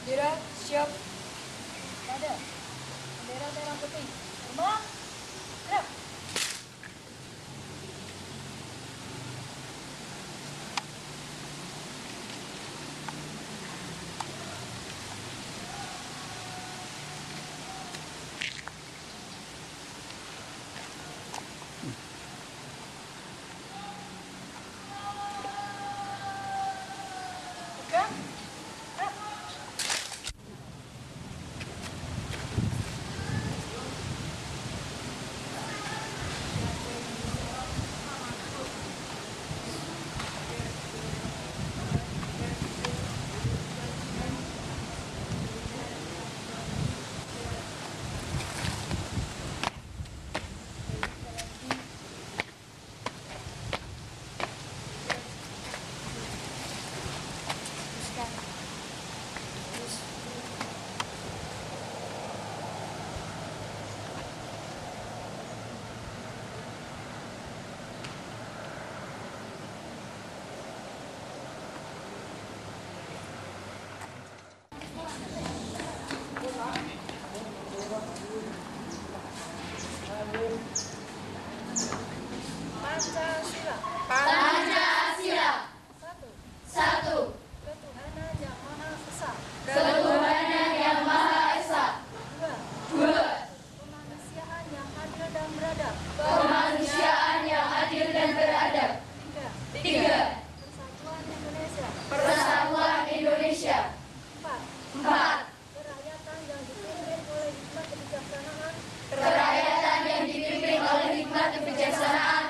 Bendera siap. Pada bendera merah putih. Terbang. Gerak. Gerak. Pancasila. Pancasila. Satu. 1. Ketuhanan yang Maha Esa. Ketuhanan yang Maha Esa. 2. 2. Kemanusiaan yang adil dan beradab. Kemanusiaan yang adil dan beradab. 3. 3. Persatuan Indonesia. Persatuan Indonesia. 4. 4. Kerakyatan yang dipimpin oleh hikmat kebijaksanaan Kerakyatan yang dipimpin oleh hikmat kebijaksanaan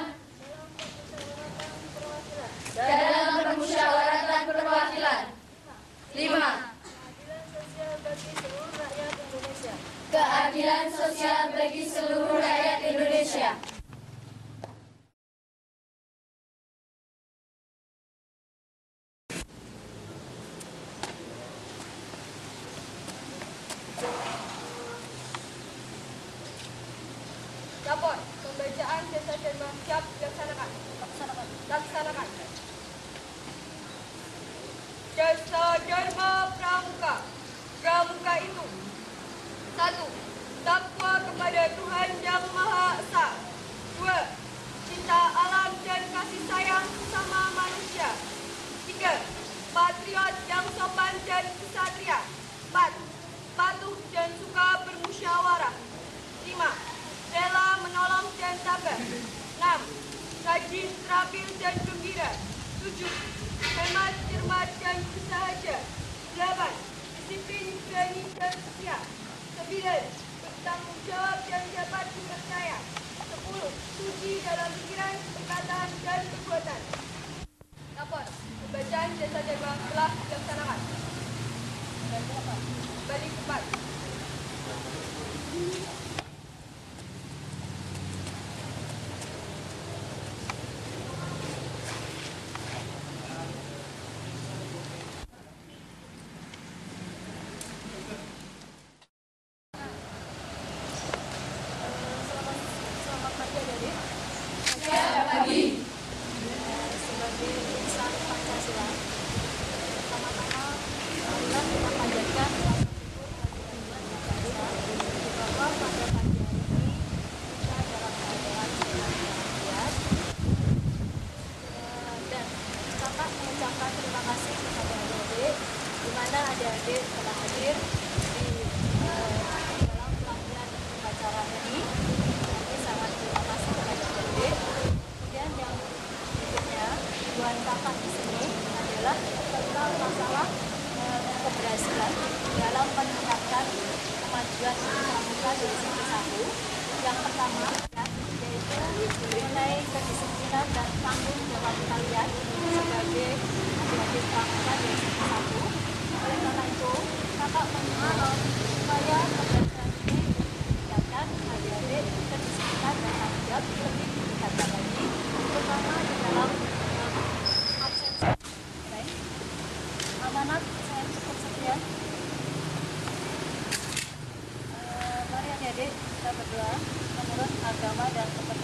dalam permusyawaratan perwakilan. dalam permusyawaratan perwakilan. 5. Keadilan sosial bagi seluruh rakyat Indonesia. Keadilan sosial bagi seluruh rakyat Indonesia. Lapor. Pembacaan Jasa Dharma siap dilaksanakan. Laksanakan. Jasa Dharma Pramuka. Pramuka itu 1. Takwa kepada Tuhan Yang Maha Esa. 2. Cinta alam dan kasih sayang sesama manusia. 3. Patriot yang sopan dan kesatria. 4. Patuh dan suka bermusyawarah. 5. Rela menolong dan sabar. 6. Rajin, terampil dan gembira. 7. Hemat, cermat dan bersahaja. 8. Disiplin, berani dan setia. 9. Bertanggung jawab dan dapat dipercaya. 10. Suci dalam pikiran, perkataan dan perbuatan. Lapor. Pembacaan Jasa Dharma telah dilaksanakan. Balik cepat. Selamat pagi adik-adik. Selamat pagi. Sebagai insan Pancasila, pertama-tama marilah kita panjatkan rasa syukur bahwa pada pagi hari ini kita dalam keadaan sehat walafiat, dan kakak mengucapkan terima kasih kepada adik-adik di mana adik-adik telah hadir di dalam pelatihan upacara ini. Kami sangat terima kasih kepada adik-adik. Kemudian yang berikutnya, tujuan kakak di sini adalah tentang masalah keberhasilan dalam meningkatkan kemajuan pramuka dari segi satu. Yang pertama yaitu mengenai kedisiplinan dan tanggung jawab kalian sebagai adik-adik pramuka dari segi satu. Oleh karena itu, kakak menghimbau supaya pembelajaran ini meningkatkan adik-adik kedisiplinan dan tanggung jawab lebih ditingkatkan lagi, terutama di dalam absensi. Baik, amanat saya cukup sekian. Mari adik-adik kita berdoa menurut agama dan kepercayaan